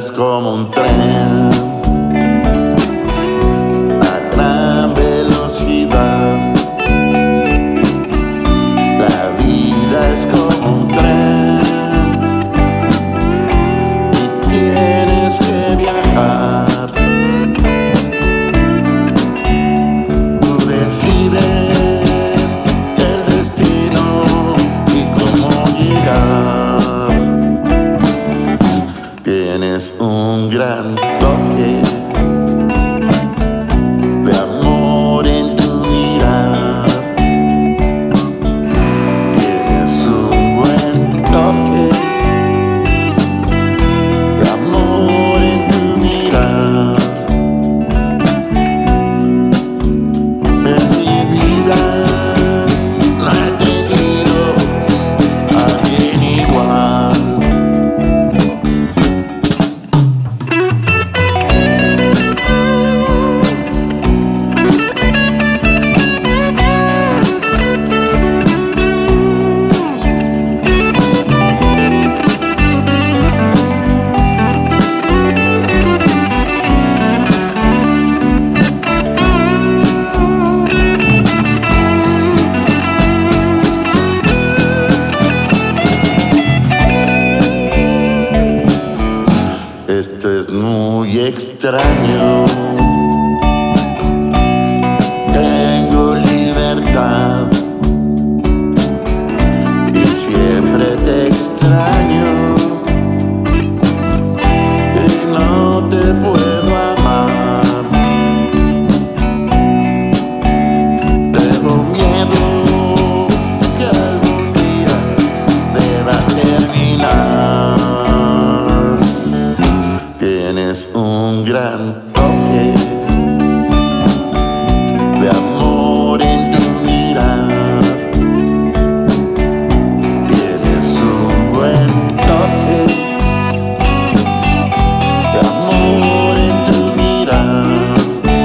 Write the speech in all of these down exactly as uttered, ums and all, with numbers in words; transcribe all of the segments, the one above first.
es como un tren a gran velocidad. La vida es como un tren y tienes que viajar. Tú decides el destino y cómo llegar. Tienes un gran toque de amor en tu mirar. Tienes un buen toque de amor en tu mirar. En mi vida no he tenido a alguien igual. Esto es muy extraño. Tengo libertad y siempre te extraño y no te puedo amar. Tengo miedo que algún día deba terminar. Tienes un gran toque de amor en tu mirar. Tienes un buen toque de amor en tu mirar.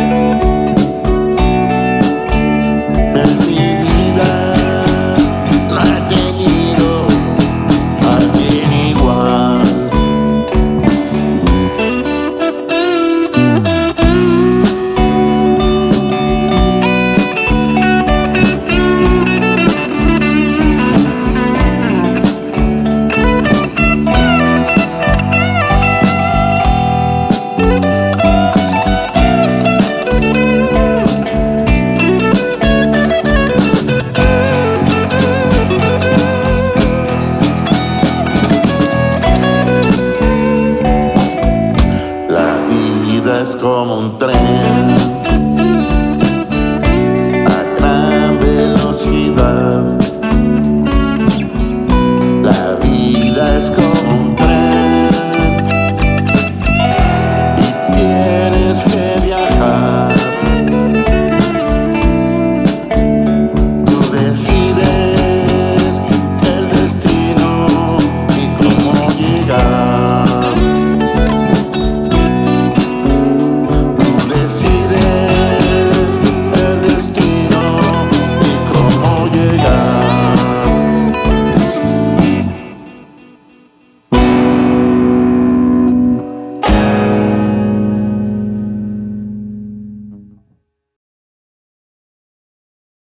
En mi vida no he tenido a alguien igual. Es como un tren